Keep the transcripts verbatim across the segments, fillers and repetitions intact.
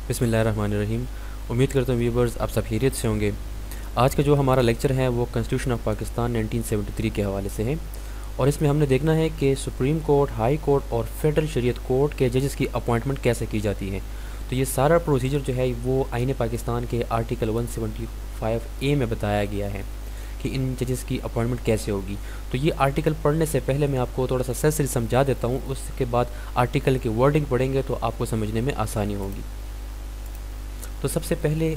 बिस्मिल्लाहिर्रहमानिर्रहीम। उम्मीद करता हूँ व्यूवर्स आप सब खैरियत से होंगे। आज का जो हमारा लेक्चर है वो constitution of Pakistan nineteen seventy three के हवाले से है और इसमें हमने देखना है कि सुप्रीम कोर्ट, हाई कोर्ट और फेडरल शरीयत कोर्ट के जजेस की अपॉइंटमेंट कैसे की जाती है। तो ये सारा प्रोसीजर जो है वो आईन पाकिस्तान के article one seventy five A में बताया गया है कि इन जजेस की अपॉइंटमेंट कैसे होगी। तो ये आर्टिकल पढ़ने से पहले मैं आपको थोड़ा सा सरसरी समझा देता हूँ, उसके बाद आर्टिकल की वर्डिंग पढ़ेंगे तो आपको समझने में आसानी होगी। तो सबसे पहले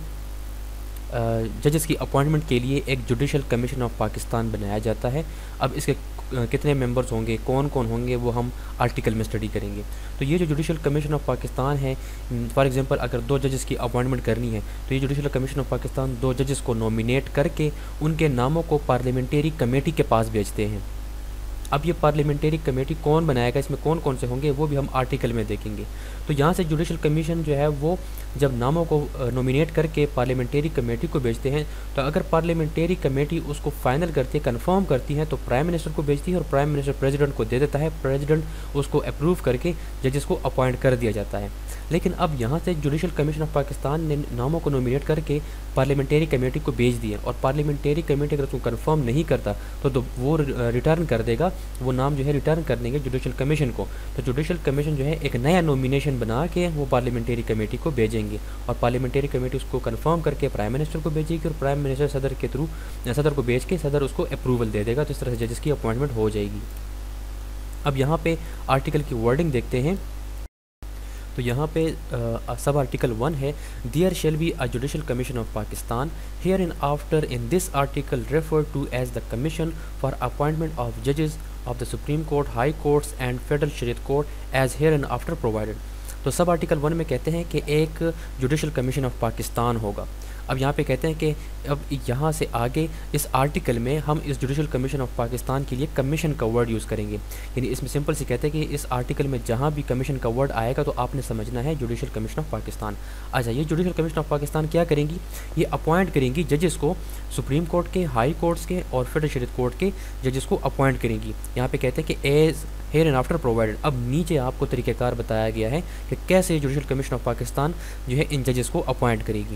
जजेस की अपॉइंटमेंट के लिए एक जुडिशल कमीशन ऑफ पाकिस्तान बनाया जाता है। अब इसके कितने मेंबर्स होंगे, कौन कौन होंगे, वो हम आर्टिकल में स्टडी करेंगे। तो ये जो जुडिशल कमीशन ऑफ पाकिस्तान है, फॉर एग्जांपल अगर दो जजेस की अपॉइंटमेंट करनी है तो ये जुडिशल कमीशन ऑफ पाकिस्तान दो जजेस को नॉमिनेट करके उनके नामों को पार्लियामेंट्री कमेटी के पास भेजते हैं। अब ये पार्लियामेंट्री कमेटी कौन बनाएगा, इसमें कौन कौन से होंगे, वो भी हम आर्टिकल में देखेंगे। तो यहाँ से जुडिशल कमीशन जो है वो जब नामों को नॉमिनेट करके पार्लियामेंट्री कमेटी को भेजते हैं, तो अगर पार्लियामेंट्री कमेटी उसको फाइनल करती है, कंफर्म करती है, तो प्राइम मिनिस्टर को भेजती है और प्राइम मिनिस्टर प्रेसिडेंट को दे देता है। प्रेसिडेंट उसको अप्रूव करके जजेस को अपॉइंट कर दिया जाता है। लेकिन अब यहाँ से जुडिशल कमीशन ऑफ पाकिस्तान ने नामों को नॉमिनेट करके पार्लियामेंट्री कमेटी को भेज दिया और पार्लियामेंट्री कमेटी अगर उसको कंफर्म नहीं करता तो, तो वो रिटर्न कर देगा, वो नाम जो है रिटर्न कर देंगे जुडिशल कमीशन को। तो जुडिशल कमीशन जो है एक नया नॉमिनेशन बना के वो पार्लियामेंट्री कमेटी को भेजेंगे और पार्लियामेंट्री कमेटी उसको कंफर्म करके प्राइम मिनिस्टर को भेजेगी और प्राइम मिनिस्टर सदर के थ्रू सदर को भेज के सदर उसको अप्रूवल दे देगा। तो इस तरह से जजेस की अपॉइंटमेंट हो जाएगी। अब यहाँ पे आर्टिकल की वर्डिंग देखते हैं। तो यहाँ पे सब आर्टिकल वन है, there shall be a judicial commission of Pakistan hereinafter in this article refer to as the commission for appointment of जजेस of the supreme court, high courts and federal शरीयत court as hereinafter provided. तो sub article one में कहते हैं कि एक judicial commission of Pakistan होगा। अब यहाँ पे कहते हैं कि अब यहाँ से आगे इस आर्टिकल में हम इस जुडिशल कमीशन ऑफ पाकिस्तान के लिए कमीशन का वर्ड यूज़ करेंगे। यानी इसमें सिंपल सी कहते हैं कि इस आर्टिकल में जहाँ भी कमीशन का वर्ड आएगा तो आपने समझना है जुडिशल कमीशन ऑफ पाकिस्तान। अच्छा, ये जुडिशल कमीशन ऑफ पाकिस्तान क्या करेंगी, ये अपॉइंट करेंगी जजेस को, सुप्रीम कोर्ट के, हाई कोर्ट्स के और फेडरल शरीयत कोर्ट के जजेस को अपॉइंट करेंगी। यहाँ पे कहते हैं कि as hereinafter provided. अब नीचे आपको तरीक़ेकार बताया गया है कि कैसे जुडिशल कमीशन ऑफ पाकिस्तान जो है इन जजेस को अपॉइंट करेगी।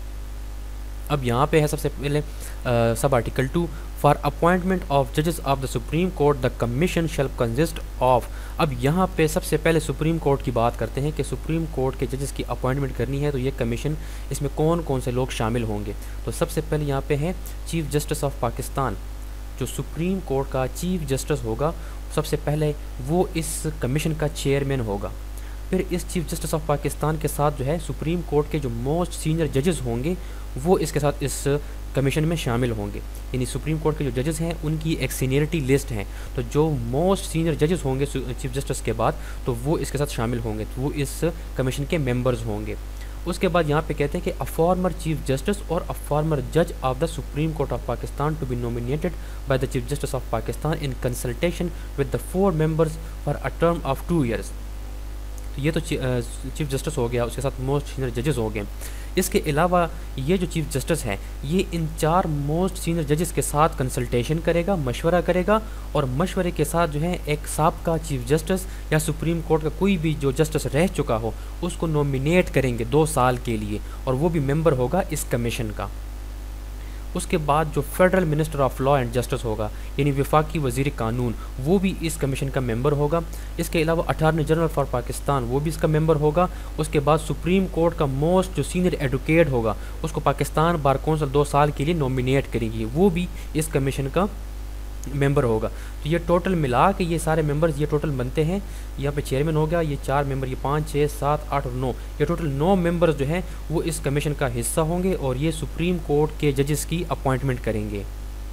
अब यहाँ पे है सबसे पहले sub article two, for appointment of जजेस of the supreme court the commission shall consist of. अब यहाँ पे सबसे पहले सुप्रीम कोर्ट की बात करते हैं कि सुप्रीम कोर्ट के जजेस की अपॉइंटमेंट करनी है तो ये कमीशन, इसमें कौन कौन से लोग शामिल होंगे। तो सबसे पहले यहाँ पे है चीफ जस्टिस ऑफ पाकिस्तान, जो सुप्रीम कोर्ट का चीफ जस्टिस होगा सबसे पहले वो इस कमीशन का चेयरमैन होगा। फिर इस चीफ जस्टिस ऑफ पाकिस्तान के साथ जो है सुप्रीम कोर्ट के जो मोस्ट सीनियर जजेस होंगे वो इसके साथ इस कमीशन में शामिल होंगे। यानी सुप्रीम कोर्ट के जो जजेस हैं उनकी एक सीनियरिटी लिस्ट है, तो जो मोस्ट सीनियर जजेस होंगे चीफ जस्टिस के बाद तो वो इसके साथ शामिल होंगे, तो वो इस कमीशन के मेंबर्स होंगे। उसके बाद यहाँ पे कहते हैं कि a former chief justice or a former जज of the supreme court of Pakistan to be nominated by the chief justice of Pakistan in consultation with the four members for a term of two years. तो ये तो chief justice हो गया, उसके साथ most senior जजेस हो गए। इसके अलावा ये जो चीफ जस्टिस है ये इन चार मोस्ट सीनियर जजेस के साथ कंसल्टेशन करेगा, मशवरा करेगा और मशवरे के साथ जो है एक साबका चीफ जस्टिस या सुप्रीम कोर्ट का कोई भी जो जस्टिस रह चुका हो उसको नॉमिनेट करेंगे दो साल के लिए और वो भी मेंबर होगा इस कमीशन का। उसके बाद जो federal minister of law and justice होगा यानी वफाकी वज़ीर कानून, वो भी इस कमीशन का मेंबर होगा। इसके अलावा अटार्नी जनरल फॉर पाकिस्तान वो भी इसका मेंबर होगा। उसके बाद सुप्रीम कोर्ट का मोस्ट जो सीनियर एडवोकेट होगा उसको पाकिस्तान बार कौंसिल दो साल के लिए नॉमिनेट करेगी, वो भी इस कमीशन का मेंबर होगा। तो ये टोटल मिला के ये सारे मेंबर्स ये टोटल बनते हैं, यहाँ पे चेयरमैन हो गया, ये चार मेंबर, ये पाँच, छः, सात, आठ और नौ, ये टोटल नौ मेंबर्स जो हैं वो इस कमीशन का हिस्सा होंगे और ये सुप्रीम कोर्ट के जजेस की अपॉइंटमेंट करेंगे।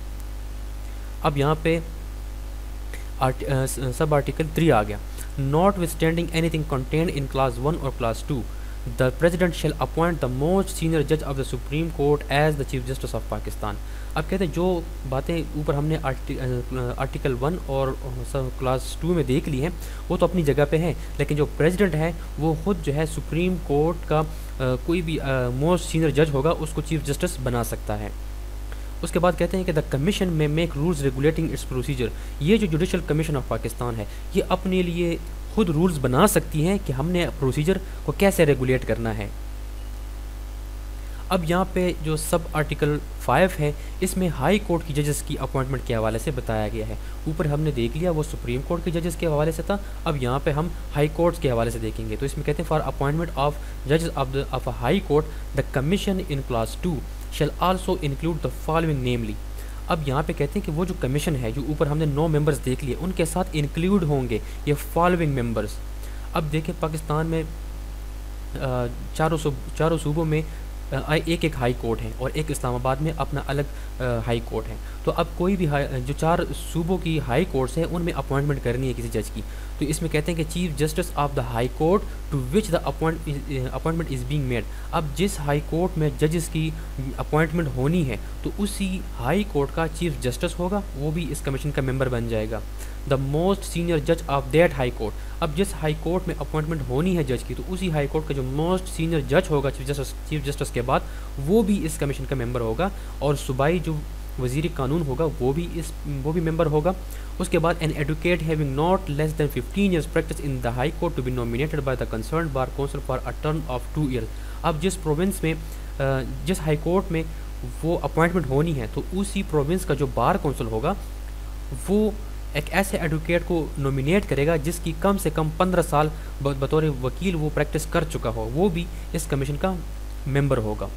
अब यहाँ पे आर्ट, आ, सब आर्टिकल थ्री आ गया, notwithstanding anything contained in clause one और clause two the president shall appoint the most senior जज of the supreme court as the chief justice of Pakistan. अब कहते हैं जो बातें ऊपर हमने आर्टि, आर्टिकल वन और क्लास टू में देख ली हैं वो तो अपनी जगह पे हैं, लेकिन जो प्रेसिडेंट है वो खुद जो है सुप्रीम कोर्ट का आ, कोई भी मोस्ट सीनियर जज होगा उसको चीफ जस्टिस बना सकता है। उसके बाद कहते हैं कि the commission may make rules regulating its procedure. ये जो जुडिशल कमीशन ऑफ पाकिस्तान है ये अपने लिए खुद रूल्स बना सकती हैं कि हमने प्रोसीजर को कैसे रेगुलेट करना है। अब यहाँ पे जो सब आर्टिकल फाइव है इसमें हाई कोर्ट की जजेस की अपॉइंटमेंट के हवाले से बताया गया है। ऊपर हमने देख लिया वो सुप्रीम कोर्ट के जजेस के हवाले से था, अब यहाँ पे हम हाई कोर्ट्स के हवाले से देखेंगे। तो इसमें कहते हैं फॉर अपॉइंटमेंट ऑफ जजेस of the of a high court the commission in clause two shall also include the following namely. अब यहाँ पे कहते हैं कि वो जो कमीशन है जो ऊपर हमने नौ मेंबर्स देख लिए उनके साथ इंक्लूड होंगे ये फॉलोइंग मेंबर्स। अब देखें पाकिस्तान में चारों सूब चारों सूबों में एक एक हाई कोर्ट है और एक इस्लामाबाद में अपना अलग हाई कोर्ट है। तो अब कोई भी जो चार सूबों की हाई कोर्ट्स हैं उनमें अपॉइंटमेंट करनी है किसी जज की, तो इसमें कहते हैं कि chief justice of the high court to which the appointment is being made. अब जिस हाई कोर्ट में जजेस की अपॉइंटमेंट होनी है तो उसी हाई कोर्ट का चीफ जस्टिस होगा, वो भी इस कमीशन का मेंबर बन जाएगा। द मोस्ट सीनियर जज ऑफ दैट हाई कोर्ट, अब जिस हाई कोर्ट में अपॉइंटमेंट होनी है जज की तो उसी हाई कोर्ट का जो मोस्ट सीनियर जज होगा चीफ जस्टिस चीफ जस्टिस के बाद वो भी इस कमीशन का मेंबर होगा। और सूबाई जो वजीर कानून होगा वो भी इस वो भी मेंबर होगा। उसके बाद an advocate having not less than fifteen years practice in the high court to be nominated by the concern bar council for a term of two years. अब जिस प्रोविंस में जिस हाई कोर्ट में वो appointment होनी है तो उसी प्रोविंस का जो बार काउंसिल होगा वो एक ऐसे एडवोकेट को नॉमिनेट करेगा जिसकी कम से कम पंद्रह साल बतौर वकील वो प्रैक्टिस कर चुका हो, वो भी इस कमीशन का मेंबर होगा।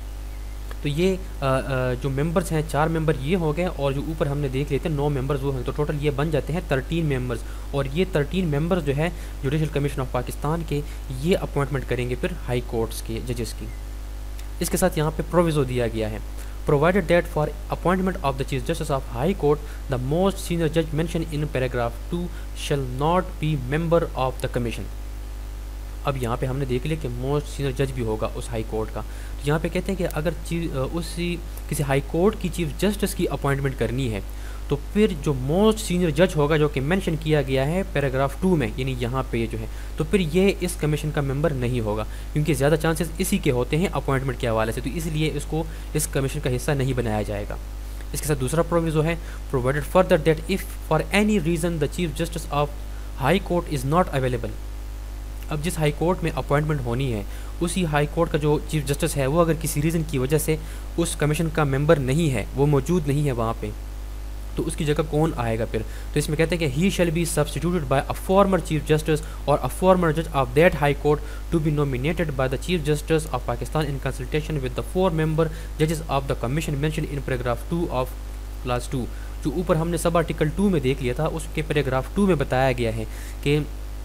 तो ये आ, आ, जो मेंबर्स हैं चार मेंबर ये हो गए और जो ऊपर हमने देख लेते हैं नौ मेंबर्स वो हैं, तो टोटल ये बन जाते हैं थर्टीन मेंबर्स। और ये थर्टीन मेंबर्स जो है जुडिशल कमीशन ऑफ पाकिस्तान के ये अपॉइंटमेंट करेंगे फिर हाई कोर्ट्स के जजेस की। इसके साथ यहाँ पे प्रोविज़ो दिया गया है provided that for appointment of the Chief Justice of High Court, the most senior judge mentioned in paragraph two shall not be member of the commission। अब यहाँ पे हमने देख लिया कि मोस्ट सीनियर जज भी होगा उस हाई कोर्ट का। तो यहाँ पे कहते हैं कि अगर चीफ उसी किसी हाई कोर्ट की चीफ जस्टिस की अपॉइंटमेंट करनी है तो फिर जो मोस्ट सीनियर जज होगा जो कि मेंशन किया गया है पैराग्राफ टू में, यानी यहाँ पे ये जो है, तो फिर ये इस कमीशन का मेंबर नहीं होगा क्योंकि ज़्यादा चांसेस इसी के होते हैं अपॉइंटमेंट के हवाले से, तो इसलिए इसको इस कमीशन का हिस्सा नहीं बनाया जाएगा। इसके साथ दूसरा प्रोविज़ो है provided further that if for any reason the chief justice of high court is not available. अब जिस हाई कोर्ट में अपॉइंटमेंट होनी है उसी हाई कोर्ट का जो चीफ जस्टिस है वो अगर किसी रीज़न की वजह से उस कमीशन का मेंबर नहीं है, वो मौजूद नहीं है वहाँ पे, तो उसकी जगह कौन आएगा फिर। तो इसमें कहते हैं कि ही shall be substituted bye a former chief justice or a former जज of that high court to be nominated by the chief justice of Pakistan in consultation with the four member जजेस of the commission mention in paragraph two of class to. जो ऊपर हमने सब article to में देख लिया था उसके पैराग्राफ टू में बताया गया है कि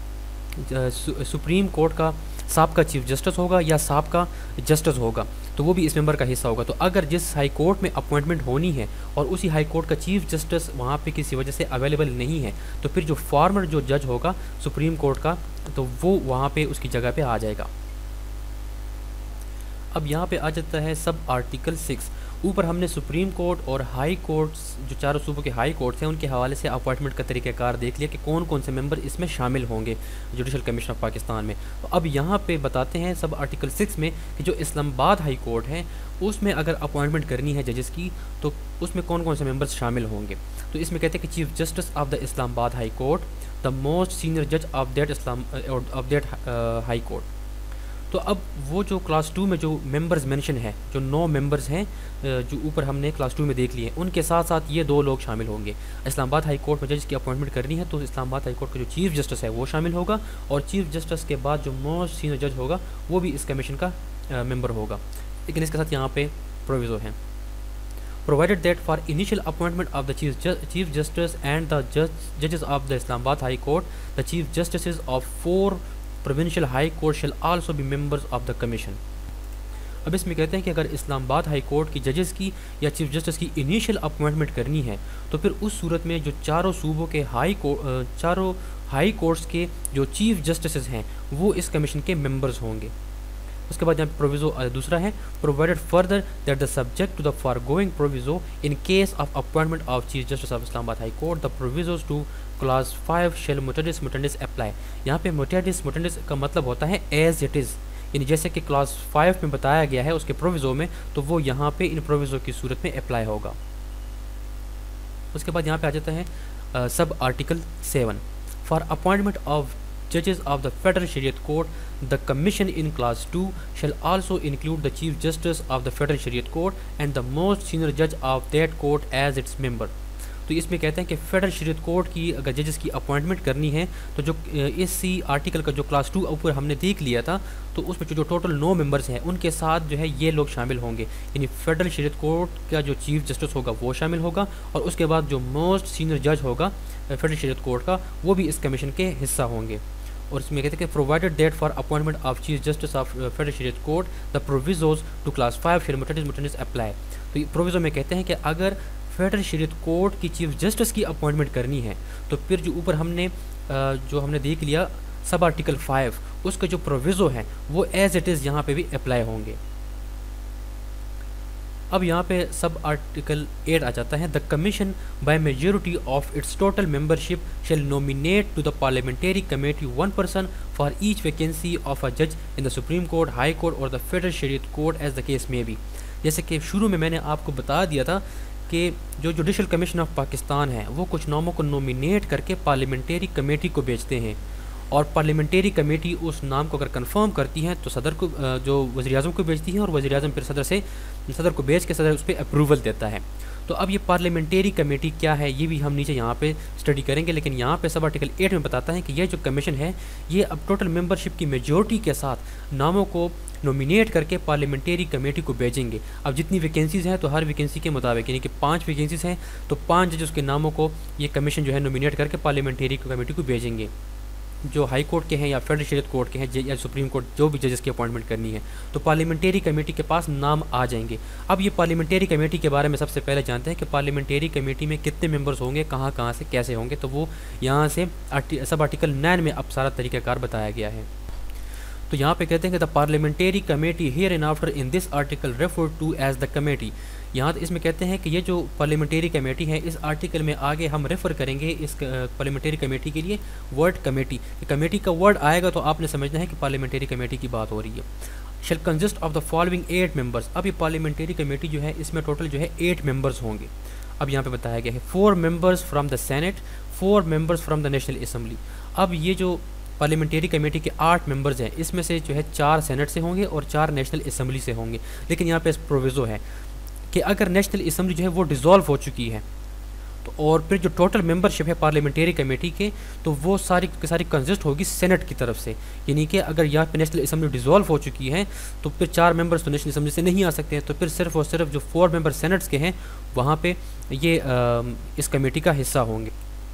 सुप्रीम कोर्ट का साहब का चीफ जस्टिस होगा या साहब का जस्टिस होगा, तो वो भी इस मेंबर का हिस्सा होगा। तो अगर जिस हाई कोर्ट में अपॉइंटमेंट होनी है और उसी हाई कोर्ट का चीफ जस्टिस वहाँ पे किसी वजह से अवेलेबल नहीं है तो फिर जो फॉर्मर जो जज होगा सुप्रीम कोर्ट का तो वो वहाँ पे उसकी जगह पे आ जाएगा। अब यहाँ पे आ जाता है सब आर्टिकल सिक्स। ऊपर हमने सुप्रीम कोर्ट और हाई कोर्ट्स जो चारों सूबों के हाई कोर्ट्स हैं उनके हवाले से अपॉइंटमेंट का तरीक़ाकार देख लिया कि कौन कौन से मेंबर इसमें शामिल होंगे जुडिशल कमीशन ऑफ पाकिस्तान में। तो अब यहाँ पे बताते हैं सब आर्टिकल सिक्स में कि जो इस्लामाबाद हाई कोर्ट है उसमें अगर अपॉइंटमेंट करनी है जजेस की तो उसमें कौन कौन से मेंबर्स शामिल होंगे। तो इसमें कहते हैं कि chief justice of the Islamabad high court, the most senior जज of that Islam of that high court. तो अब वो जो क्लास टू में जो मेंबर्स मेंशन है, जो नौ मेंबर्स हैं जो ऊपर हमने क्लास टू में देख लिए, उनके साथ साथ ये दो लोग शामिल होंगे। इस्लामाबाद हाई कोर्ट में जज की अपॉइंटमेंट करनी है तो इस्लामाबाद हाई कोर्ट का जो चीफ जस्टिस है वो शामिल होगा और चीफ जस्टिस के बाद जो मोस्ट सीनियर जज होगा वो भी इस कमीशन का मेंबर होगा। लेकिन इसके साथ यहाँ पे प्रोविज़ो है provided that for initial appointment of the chief, ju chief justice and the judge, judges of the Islamabad High Court, the chief justices of four provincial high court shall also be members of the commission। अब इसमें कहते हैं कि अगर Islamabad high court की जजेस की या चीफ जस्टिस की इनिशियल अपॉइंटमेंट करनी है तो फिर उस सूरत में जो चारों सूबों के हाई कोर्ट चारों हाई कोर्ट्स के जो चीफ जस्टिस हैं वो इस कमीशन के मेंबर्स होंगे। उसके बाद यहाँ पे प्रोविज़ो दूसरा है provided further that the subject to the foregoing proviso in case of appointment of chief justice of Islamabad high court the provisos to clause five shall mutatis mutandis apply. यहाँ पे मुटेडिस मुटेडिस का मतलब होता है एज इट इज़, यानी जैसे कि class five में बताया गया है उसके प्रोविज़ो में तो वो यहाँ पे इन प्रोविज़ो की सूरत में अप्लाई होगा। उसके बाद यहाँ पे आ जाता है sub article seven for appointment of judges of the Federal Shariat Court. The commission in clause two shall also include the Chief Justice of the Federal Shariat Court and the most senior judge of that court as its member. तो इसमें कहते हैं कि federal शरीयत court की अगर जजेस की अपॉइंटमेंट करनी है तो जो इसी आर्टिकल का जो क्लास टू ऊपर हमने देख लिया था, तो उसमें जो टोटल नौ मेंबर्स हैं उनके साथ जो है ये लोग शामिल होंगे, यानी फेडरल शरीयत कोर्ट का जो चीफ जस्टिस होगा वो शामिल होगा, और उसके बाद जो मोस्ट सीनियर जज होगा फेडरल शरीयत कोर्ट का वो भी इस कमीशन के हिस्सा होंगे। और इसमें कहते हैं कि provided that for appointment of chief justice of federal शरीयत court the provisos to clause five shall mutandis apply. तो ये प्रोविजो में कहते हैं कि अगर फेडरल शरीयत कोर्ट की चीफ जस्टिस की अपॉइंटमेंट करनी है तो फिर जो ऊपर हमने जो हमने देख लिया सब आर्टिकल फाइव, उसका जो प्रोविज़ो है वो एज इट इज़ यहाँ पे भी अप्लाई होंगे। अब यहाँ पे सब आर्टिकल एट आ जाता है। The commission by majority of its total membership shall nominate to the parliamentary committee one person for each vacancy of a जज in the supreme court, high court or the federal शरीयत court as the case may be. जैसे कि शुरू में मैंने आपको बता दिया था कि जो जुडिशल कमीशन ऑफ पाकिस्तान है वो कुछ नामों को नॉमिनेट करके पार्लियामेंट्री कमेटी को भेजते हैं, और पार्लियामेंट्री कमेटी उस नाम को अगर कंफर्म करती है तो सदर को जो वज़ीर आज़म को भेजती है, और वज़ीर आज़म फिर सदर से सदर को भेज के सदर उस पर अप्रूवल देता है। तो अब ये पार्लियामेंट्री कमेटी क्या है ये भी हम नीचे यहाँ पे स्टडी करेंगे, लेकिन यहाँ पे सब आर्टिकल एट में बताता है कि ये जो कमीशन है ये अब टोटल मेंबरशिप की मेजॉरिटी के साथ नामों को नॉमिनेट करके पार्लियामेंट्री कमेटी को भेजेंगे। अब जितनी वैकेंसीज़ हैं तो हर वैकेंसी के मुताबिक, यानी कि पाँच वैकेंसीज़ हैं तो पाँच जज उसके नामों को ये कमीशन जो है नॉमिनेट करके पार्लियामेंट्री कमेटी को भेजेंगे। जो हाई कोर्ट के हैं या फेडरल शरीयत कोर्ट के हैं या सुप्रीम कोर्ट, जो भी जजेस की अपॉइंटमेंट करनी है तो पार्लियामेंट्री कमेटी के पास नाम आ जाएंगे। अब ये पार्लियामेंट्री कमेटी के बारे में सबसे पहले जानते हैं कि पार्लियामेंट्री कमेटी में कितने मेंबर्स होंगे, कहाँ कहाँ से कैसे होंगे। तो वो यहाँ से सब आर्टिकल नाइन में अब सारा तरीक़ाकार बताया गया है। तो यहाँ पे कहते हैं कि the parliamentary committee hereinafter in this article refer to as the committee. यहाँ इसमें कहते हैं कि ये जो पार्लियामेंट्री कमेटी है इस आर्टिकल में आगे हम रेफ़र करेंगे इस पार्लियामेंट्री कमेटी के लिए वर्ड कमेटी। कमेटी का वर्ड आएगा तो आपने समझना है कि पार्लियामेंट्री कमेटी की बात हो रही है। Shall consist of the following eight members. अब ये पार्लियामेंट्री कमेटी जो है इसमें टोटल जो है एट मेंबर्स होंगे। अब यहाँ पे बताया गया है four members from the senate, four members from the national assembly. अब ये जो पार्लियामेंट्री कमेटी के आठ मेंबर्स हैं इसमें से जो है चार सेनेट से होंगे और चार नेशनल असम्बली से होंगे। लेकिन यहाँ पे इस प्रोविज़ो है कि अगर नेशनल असम्बली जो है वो डिज़ोल्व हो चुकी है तो और फिर जो टोटल मेंबरशिप है पार्लियामेंट्री कमेटी के तो वो सारी की सारी कंसिस्ट होगी सेनेट की तरफ से, यानी कि अगर यहाँ पे नेशनल असम्बली डिज़ोल्व हो चुकी है तो फिर चार मेंबर्स तो नेशनल असम्बली से नहीं आ सकते हैं, तो फिर सिर्फ और सिर्फ जो फोर मेंबर सेनेट्स के हैं वहाँ पे ये आ, इस कमेटी का हिस्सा होंगे।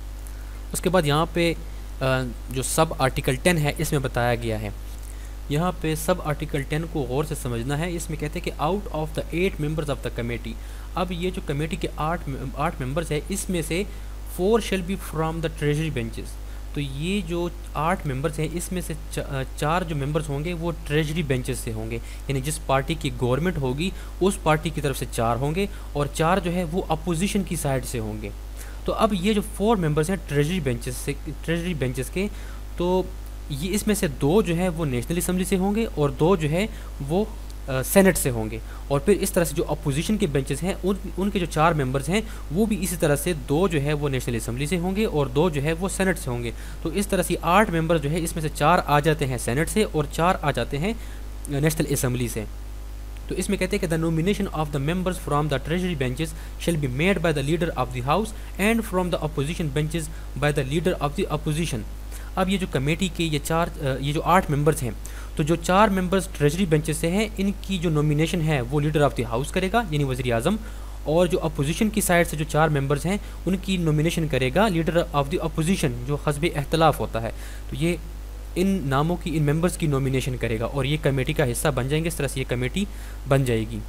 उसके बाद यहाँ पे आ, जो सब आर्टिकल टेन है इसमें बताया गया है। यहाँ पे सब आर्टिकल टेन को गौर से समझना है। इसमें कहते हैं कि out of the eight members of the committee. अब ये जो कमेटी के आठ आठ मेंबर्स है इसमें से four shall be from the treasury benches. तो ये जो आठ मेंबर्स हैं इसमें से चार जो मेंबर्स होंगे वो ट्रेजरी बेंचेस से होंगे, यानी जिस पार्टी की गवर्नमेंट होगी उस पार्टी की तरफ से चार होंगे और चार जो है वो अपोजिशन की साइड से होंगे। तो अब ये जो फोर मेंबर्स हैं ट्रेजरी बेंचेस से ट्रेजरी बेंचेस के, तो ये इसमें से दो जो है वो नेशनल असम्बली से होंगे और दो जो है वो सेनेट से होंगे। और फिर इस तरह से जो अपोजिशन के बेंचेस हैं उन उनके जो चार मेंबर्स हैं वो भी इसी तरह से दो जो है वो नेशनल असम्बली से होंगे और दो जो है वो सेनेट से होंगे। तो इस तरह से आठ मेंबर जो है इसमें से चार आ जाते हैं सेनेट से और चार आ जाते हैं नेशनल असम्बली से। तो इसमें कहते हैं कि the nomination of the members from the treasury benches shall be made by the leader of the house and from the opposition benches by the leader of the opposition. अब ये जो committee के ये चार ये जो आठ मेंबर्स हैं तो जो चार मेंबर्स ट्रेजरी बेंचेस से हैं इनकी जो नॉमिनेशन है वो लीडर ऑफ द हाउस करेगा यानी वज़ीर आज़म, और जो अपोजिशन की साइड से जो चार मेंबर्स हैं उनकी नॉमिनेशन करेगा लीडर ऑफ द अपोजिशन जो हस्ब इख्तलाफ होता है। तो ये इन नामों की इन मेंबर्स की नॉमिनेशन करेगा और ये कमेटी का हिस्सा बन जाएंगे। इस तरह से ये कमेटी बन जाएगी।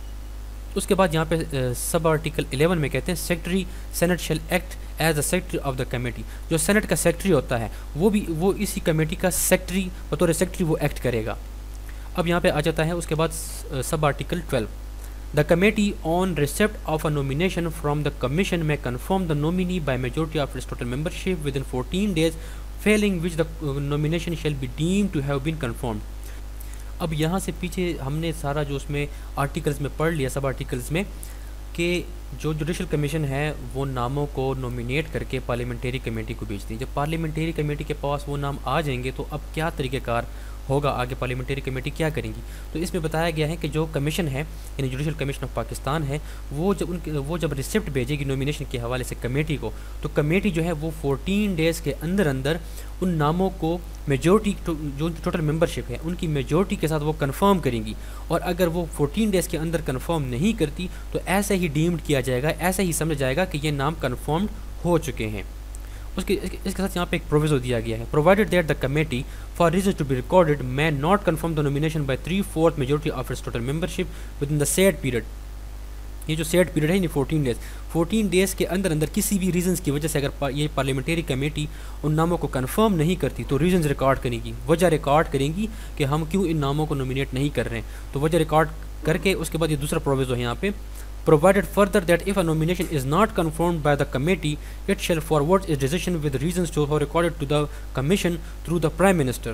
उसके बाद यहाँ पे सब आर्टिकल इलेवन में कहते हैं secretary senate shall act as the secretary of the committee. जो सेनेट का सेक्रेटरी होता है वो भी वो इसी कमेटी का सेक्रेटरी बतौर सेक्रेटरी वो एक्ट करेगा। अब यहाँ पे आ जाता है उसके बाद sub article twelve. The committee on receipt of a nomination from the commission may confirm the nominee by majority of its total membership within fourteen days failing which the nomination shall be deem to have been confirmed. अब यहाँ से पीछे हमने सारा जो उसमें articles में पढ़ लिया सब आर्टिकल्स में, कि जो जुडिशल कमीशन है वो नामों को नॉमिनेट करके पार्लियामेंट्री कमेटी को भेजती है। जब पार्लियामेंट्री कमेटी के पास वो नाम आ जाएंगे तो अब क्या तरीक़ेकार होगा, आगे पार्लियामेंट्री कमेटी क्या करेंगी। तो इसमें बताया गया है कि जो कमीशन है यानी जुडिशल कमीशन ऑफ पाकिस्तान है, वो जब उनके वो जब रिसिप्ट भेजेगी नॉमिनेशन के हवाले से कमेटी को, तो कमेटी जो है वो फोर्टीन डेज़ के अंदर अंदर उन नामों को मेजोरिटी जो टोटल मेंबरशिप है उनकी मेजोरिटी के साथ वो कंफर्म करेंगी। और अगर वो फोर्टीन डेज़ के अंदर कंफर्म नहीं करती तो ऐसे ही डीम्ड किया जाएगा, ऐसे ही समझा जाएगा कि ये नाम कंफर्म्ड हो चुके हैं। उसके इसके साथ यहाँ पे एक प्रोविजो दिया गया है, provided that the committee for reason to be recorded may not confirm the nomination by three fourth majority of its total membership within the said period. ये जो सेट पीरियड है ये फोर्टीन डेज़ फोर्टीन डेज़ के अंदर अंदर किसी भी reasons की वजह से अगर ये पार्लियामेंट्री कमेटी उन नामों को कंफर्म नहीं करती तो रीजंस रिकॉर्ड करेगी, वजह रिकॉर्ड करेंगी कि हम क्यों इन नामों को नॉमिनेट नहीं कर रहे हैं। तो वजह रिकॉर्ड करके उसके बाद ये दूसरा प्रोविजो है यहाँ पे, provided further that if a nomination is not confirmed by the committee, it shall forward its decision with reasons to have recorded to the commission through the prime minister।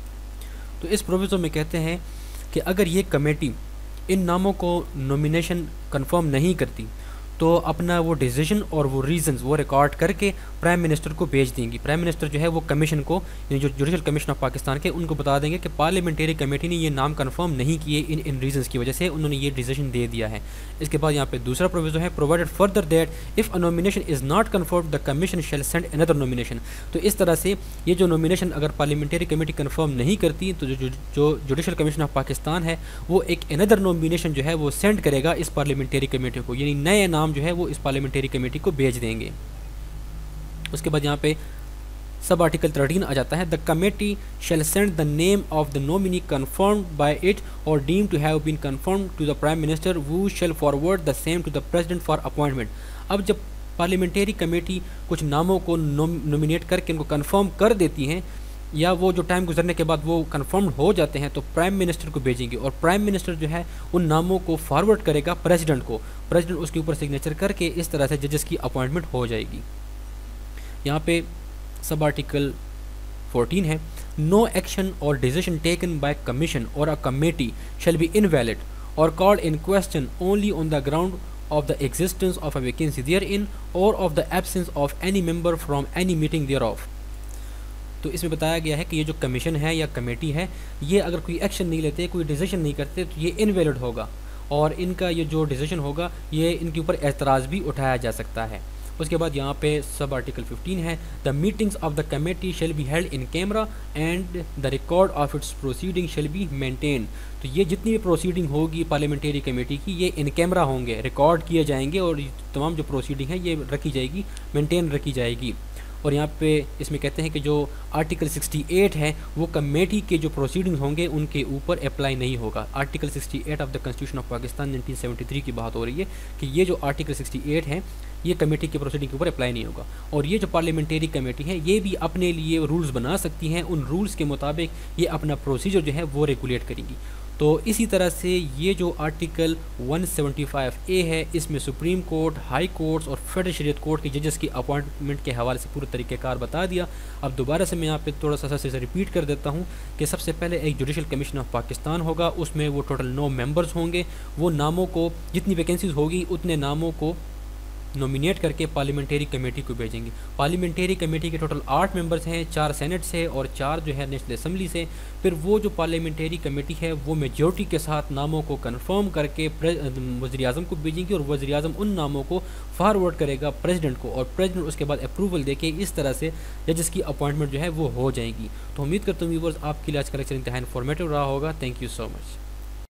तो इस प्रोविज़ो में कहते हैं कि अगर ये कमेटी इन नामों को नॉमिनेशन कंफर्म नहीं करती तो अपना वो डिसीजन और वो रीजंस वो रिकॉर्ड करके प्राइम मिनिस्टर को भेज देंगी। प्राइम मिनिस्टर जो है वो कमीशन को यानी जो जुडिशल कमीशन ऑफ पाकिस्तान के उनको बता देंगे कि पार्लियामेंट्री कमेटी ने ये नाम कंफर्म नहीं किए, इन इन रीजंस की वजह से उन्होंने ये डिसीजन दे दिया है। इसके बाद यहाँ पे दूसरा प्रोविजो है, provided further that if a nomination is not confirm the commission shall send another nomination. तो इस तरह से ये जो नॉमिनेशन अगर पार्लियामेंट्री कमेटी कंफर्म नहीं करती तो जो जो जुडिशल कमीशन ऑफ पाकिस्तान है वो एक अनदर नॉमिनेशन जो है वो सेंड करेगा इस पार्लियामेंट्री कमेटी को, यानी नए नाम जो है वो इस पार्लियामेंट्री कमेटी को भेज देंगे। उसके बाद यहाँ पे सब आर्टिकल थर्टीन आ जाता है, the committee shall send the name of the nominee confirmed by it or deem to have been confirmed to the prime minister who shall forward the same to the president for appointment. अब जब parliamentary committee कुछ नामों को nominate करके उनको confirm कर देती हैं या वो जो टाइम गुजरने के बाद वो कंफर्म हो जाते हैं तो प्राइम मिनिस्टर को भेजेंगे और प्राइम मिनिस्टर जो है उन नामों को फॉरवर्ड करेगा प्रेसिडेंट को, प्रेसिडेंट उसके ऊपर सिग्नेचर करके इस तरह से जजेस की अपॉइंटमेंट हो जाएगी। यहाँ पे सब आर्टिकल फोर्टीन है, no action or decision taken by commission or a committee shall be invalid or called in question only on the ground of the existence of a vacancy therein or of the absence of any member from any meeting thereof। तो इसमें बताया गया है कि ये जो commission है या कमेटी है ये अगर कोई एक्शन नहीं लेते, कोई डिसीजन नहीं करते तो ये इनवैलिड होगा और इनका ये जो डिसीजन होगा ये इनके ऊपर एतराज़ भी उठाया जा सकता है। उसके बाद यहाँ पे सब आर्टिकल फिफ्टीन है, the meetings of the committee shall be held in camera and the record of its proceeding shall be maintain. तो ये जितनी भी प्रोसीडिंग होगी पार्लियामेंट्री कमेटी की ये इन कैमरा होंगे, रिकॉर्ड किए जाएंगे और तमाम जो प्रोसीडिंग है ये रखी जाएगी, मेंटेन रखी जाएगी। और यहाँ पे इसमें कहते हैं कि जो आर्टिकल सिक्सटी एट है वो कमेटी के जो प्रोसीडिंग्स होंगे उनके ऊपर अप्लाई नहीं होगा। Article sixty eight of the constitution of Pakistan nineteen seventy three की बात हो रही है कि ये जो आर्टिकल सिक्सटी एट है ये कमेटी के प्रोसीडिंग के ऊपर अप्लाई नहीं होगा। और ये जो पार्लियामेंट्री कमेटी है ये भी अपने लिए रूल्स बना सकती हैं, उन रूल्स के मुताबिक ये अपना प्रोसीजर जो है वो रेगुलेट करेंगी। तो इसी तरह से ये जो article one seventy five A है इसमें सुप्रीम कोर्ट, हाई कोर्ट्स और फेडरल शरीयत कोर्ट के जजेस की अपॉइंटमेंट के हवाले से पूरा तरीक़ेकार बता दिया। अब दोबारा से मैं यहाँ पे थोड़ा सा से रिपीट कर देता हूँ कि सबसे पहले एक जुडिशल कमीशन ऑफ पाकिस्तान होगा, उसमें वो टोटल नौ मेंबर्स होंगे। वो नामों को जितनी वैकेंसीज होगी उतने नामों को नॉमिनेट करके पार्लियामेंट्री कमेटी को भेजेंगे। पार्लियामेंट्री कमेटी के टोटल आठ मेंबर्स हैं, चार सेनेट से और चार जो है नेशनल असम्बली से। फिर वो जो पार्लियामेंट्री कमेटी है वो मेजोरिटी के साथ नामों को कंफर्म करके वज़ीर आज़म को भेजेंगी और वज़ीर आज़म उन नामों को फॉरवर्ड करेगा प्रेसिडेंट को और प्रेसिडेंट उसके बाद अप्रूवल देके इस तरह से जजेस की अपॉइंटमेंट जो है वो हो जाएगी। तो उम्मीद करता हूँ व्यूअर्स आपके लिए आज का लेक्चर इंतहाई इन्फॉर्मेटिव रहा होगा। Thank you so much.